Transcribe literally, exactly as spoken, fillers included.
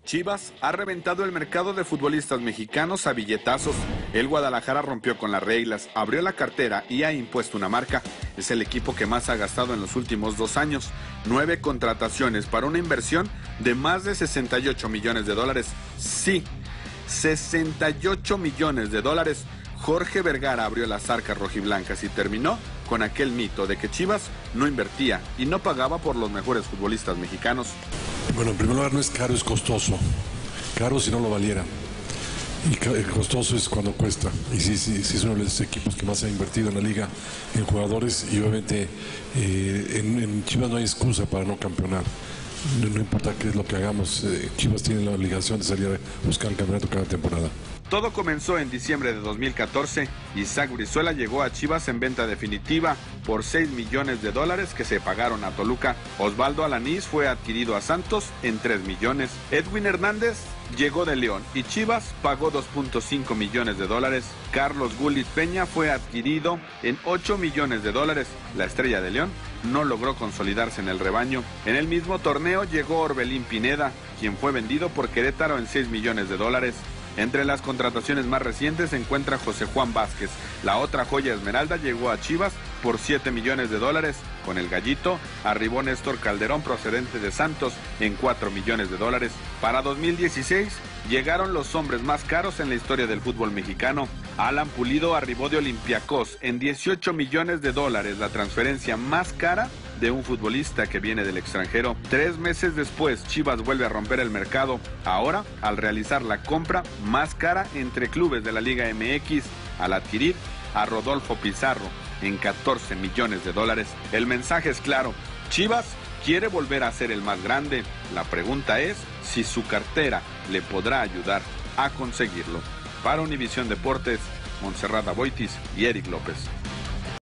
Chivas ha reventado el mercado de futbolistas mexicanos a billetazos. El Guadalajara rompió con las reglas, abrió la cartera y ha impuesto una marca. Es el equipo que más ha gastado en los últimos dos años. Nueve contrataciones para una inversión de más de sesenta y ocho millones de dólares. Sí, sesenta y ocho millones de dólares. Jorge Vergara abrió las arcas rojiblancas y terminó con aquel mito de que Chivas no invertía y no pagaba por los mejores futbolistas mexicanos. Bueno, en primer lugar no es caro, es costoso. Caro si no lo valiera. Y costoso es cuando cuesta. Y sí, sí, sí es uno de los equipos que más ha invertido en la liga en jugadores. Y obviamente eh, en, en Chivas no hay excusa para no campeonar. No, no importa qué es lo que hagamos, eh, Chivas tiene la obligación de salir a buscar el campeonato cada temporada. Todo comenzó en diciembre de dos mil catorce. Isaac Brizuela llegó a Chivas en venta definitiva por seis millones de dólares que se pagaron a Toluca. Osvaldo Alanís fue adquirido a Santos en tres millones. Edwin Hernández llegó de León y Chivas pagó dos punto cinco millones de dólares. Carlos Gullit Peña fue adquirido en ocho millones de dólares. La estrella de León no logró consolidarse en el rebaño. En el mismo torneo llegó Orbelín Pineda, quien fue vendido por Querétaro en seis millones de dólares. Entre las contrataciones más recientes se encuentra José Juan Vázquez. La otra joya Esmeralda llegó a Chivas por siete millones de dólares. Con el Gallito arribó Néstor Calderón procedente de Santos en cuatro millones de dólares. Para dos mil dieciséis llegaron los hombres más caros en la historia del fútbol mexicano. Alan Pulido arribó de Olympiacos en dieciocho millones de dólares, la transferencia más cara de un futbolista que viene del extranjero. Tres meses después, Chivas vuelve a romper el mercado, ahora al realizar la compra más cara entre clubes de la Liga M X, al adquirir a Rodolfo Pizarro en catorce millones de dólares. El mensaje es claro, Chivas quiere volver a ser el más grande. La pregunta es si su cartera le podrá ayudar a conseguirlo. Para Univisión Deportes, Montserrat Aboitis y Eric López.